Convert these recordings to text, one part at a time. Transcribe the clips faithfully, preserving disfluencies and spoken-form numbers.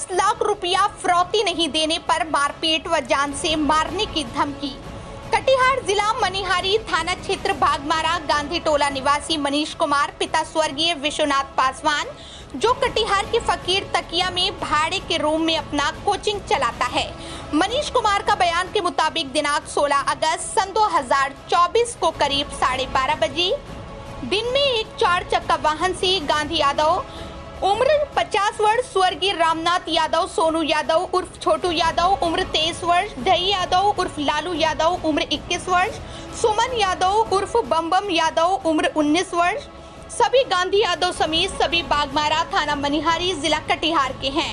लाख रुपया फिरौती नहीं देने पर मारपीट व जान से मारने की धमकी। कटिहार जिला मनिहारी थाना क्षेत्र भागमारा गांधी टोला निवासी मनीष कुमार पिता स्वर्गीय विश्वनाथ पासवान, जो कटिहार के फकीर तकिया में भाड़े के रूम में अपना कोचिंग चलाता है। मनीष कुमार का बयान के मुताबिक दिनांक सोलह अगस्त सन दो हज़ार चौबीस को करीब साढ़े बारह बजे दिन में एक चार चक्का वाहन से गांधी यादव उम्र पचास वर्ष, स्वर्गीय रामनाथ यादव, सोनू यादव उर्फ छोटू यादव उम्र तेईस वर्ष, दही यादव उर्फ लालू यादव उम्र इक्कीस वर्ष, सुमन यादव उर्फ बम यादव उम्र उन्नीस वर्ष, सभी गांधी यादव समेत सभी बागमारा थाना मनिहारी जिला कटिहार के हैं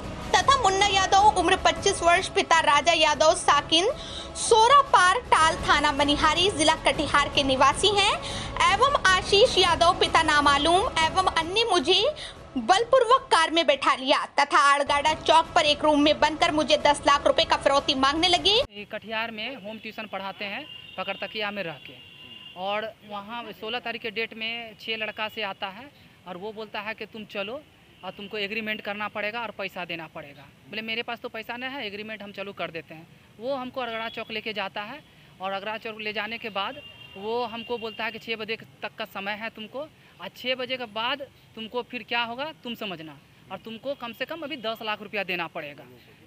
तथा मुन्ना यादव उम्र पच्चीस वर्ष, पिता राजा यादव साकिन सोरापार टाल थाना मनिहारी जिला कटिहार के निवासी हैं एवं आशीष यादव पिता नामालूम एवं अन्य मुझे बलपूर्वक कार में बैठा लिया तथा आड़गाड़ा चौक पर एक रूम में बनकर मुझे दस लाख रुपए का फिरौती मांगने लगे। कटिहार में होम ट्यूशन पढ़ाते हैं पकड़ तकिया में रह के, और वहाँ सोलह तारीख के डेट में छः लड़का से आता है और वो बोलता है कि तुम चलो और तुमको एग्रीमेंट करना पड़ेगा और पैसा देना पड़ेगा। बोले मेरे पास तो पैसा नहीं है, एग्रीमेंट हम चालू कर देते हैं। वो हमको अगरा चौक लेके जाता है और अगरा चौक ले जाने के बाद वो हमको बोलता है कि छः बजे तक का समय है तुमको, और छः बजे के बाद तुमको फिर क्या होगा तुम समझना, और तुमको कम से कम अभी दस लाख रुपया देना पड़ेगा।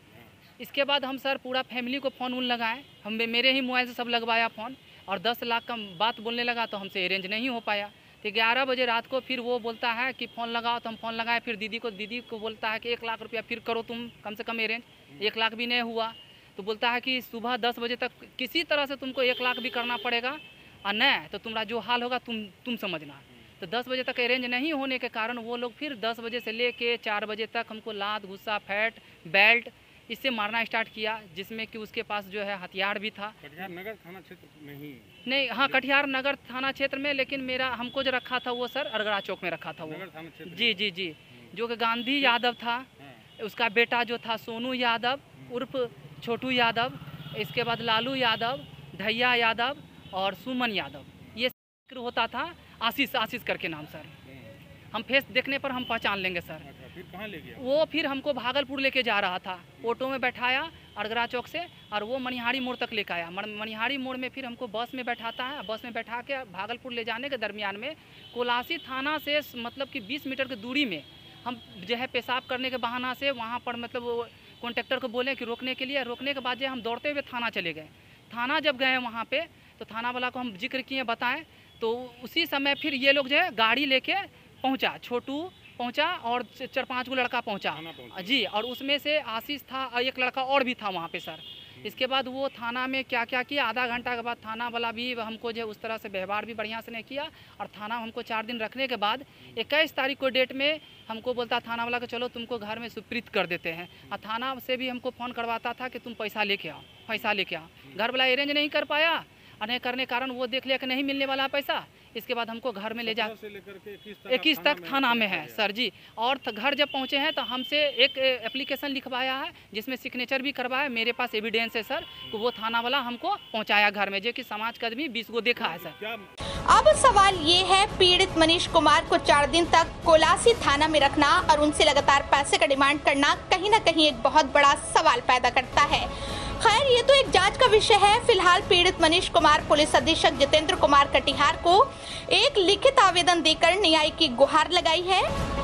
इसके बाद हम सर पूरा फैमिली को फ़ोन उन लगाए, हम मेरे ही मोबाइल से सब लगवाया फ़ोन, और दस लाख का बात बोलने लगा तो हमसे अरेंज नहीं हो पाया। तो ग्यारह बजे रात को फिर वो बोलता है कि फ़ोन लगाओ, तो हम फ़ोन लगाए। फिर दीदी को दीदी को बोलता है कि एक लाख रुपया फिर करो तुम कम से कम अरेंज, एक लाख भी नहीं हुआ। तो बोलता है कि सुबह दस बजे तक किसी तरह से तुमको एक लाख भी करना पड़ेगा, और नहीं तो तुम्हारा जो हाल होगा तुम तुम समझना। तो दस बजे तक अरेंज नहीं होने के कारण वो लोग फिर दस बजे से लेके चार बजे तक हमको लात गुस्सा फैट बेल्ट इससे मारना स्टार्ट किया, जिसमें कि उसके पास जो है हथियार भी था। कटिहार नगर थाना क्षेत्र में ही नहीं, हाँ कटिहार नगर थाना क्षेत्र में, लेकिन मेरा हमको जो रखा था वो सर अरगड़ा चौक में रखा था वो। नगर थाना क्षेत्र जी जी जी जो कि गांधी यादव था, उसका बेटा जो था सोनू यादव उर्फ छोटू यादव, इसके बाद लालू यादव, दहिया यादव और सुमन यादव, ये जिक्र होता था आशीष आशीष करके नाम सर। हम फेस देखने पर हम पहचान लेंगे सर। अच्छा, फिर कहाँ ले गया? वो फिर हमको भागलपुर लेके जा रहा था, ऑटो में बैठाया अरगरा चौक से, और वो मनिहारी मोड़ तक लेकर आया। मनिहारी मोड़ में फिर हमको बस में बैठाता है, बस में बैठा के भागलपुर ले जाने के दरमियान में कोलासी थाना से मतलब कि बीस मीटर की दूरी में हम जो है पेशाब करने के बहाना से वहाँ पर मतलब वो कॉन्ट्रेक्टर को बोले कि रोकने के लिए, रोकने के बाद जो हम दौड़ते हुए थाना चले गए। थाना जब गए वहाँ पे तो थाना वाला को हम जिक्र किए, बताएं, तो उसी समय फिर ये लोग जो है गाड़ी लेके पहुंचा, छोटू पहुंचा और चार पांच को लड़का पहुंचा जी, और उसमें से आशीष था और एक लड़का और भी था वहाँ पे सर। इसके बाद वो थाना में क्या क्या किया, आधा घंटा के बाद थाना वाला भी हमको जो उस तरह से व्यवहार भी बढ़िया से नहीं किया, और थाना हमको चार दिन रखने के बाद इक्कीस तारीख को डेट में हमको बोलता थाना वाला कि चलो तुमको घर में सुप्रीत कर देते हैं, और थाना से भी हमको फ़ोन करवाता था कि तुम पैसा लेके आओ, पैसा लेके आओ। घर वाला अरेंज नहीं कर पाया, और नहीं करने कारण वो देख लिया कि नहीं मिलने वाला पैसा। इसके बाद हमको घर में ले जा इक्कीस तक थाना में है सर जी, और घर जब पहुंचे हैं तो हमसे एक एप्लीकेशन लिखवाया है जिसमें सिग्नेचर भी करवाया। मेरे पास एविडेंस है सर कि वो थाना वाला हमको पहुंचाया घर में, जो कि समाज का आदमी बीस को देखा है सर। अब सवाल ये है, पीड़ित मनीष कुमार को चार दिन तक कोलासी थाना में रखना और उनसे लगातार पैसे का डिमांड करना कहीं न कहीं एक बहुत बड़ा सवाल पैदा करता है। खैर, ये तो एक जांच का विषय है। फिलहाल पीड़ित मनीष कुमार पुलिस अधीक्षक जितेंद्र कुमार कटिहार को एक लिखित आवेदन देकर न्याय की गुहार लगाई है।